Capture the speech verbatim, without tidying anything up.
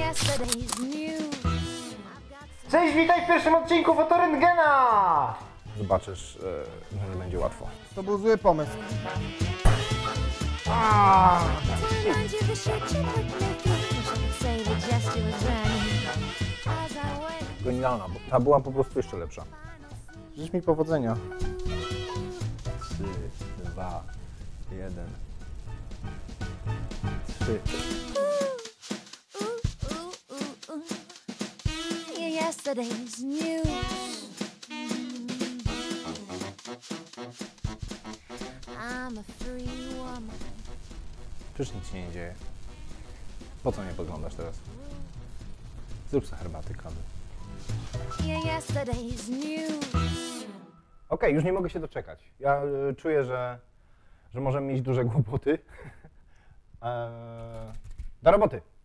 Cześć, witaj w pierwszym odcinku Fotorentgena! Zobaczysz, że nie będzie łatwo. To był zły pomysł. Genialna, bo ta była po prostu jeszcze lepsza. Życz mi powodzenia. Trzy, dwa, jeden. Trzy. Yesterday's news. I'm a free woman. Przecież nic się nie dzieje. Po co mnie podglądasz teraz? Zrób sobie herbaty, kawy. Yesterday's news. Okej, już nie mogę się doczekać. Ja y, czuję, że, że możemy mieć duże kłopoty. eee, do roboty!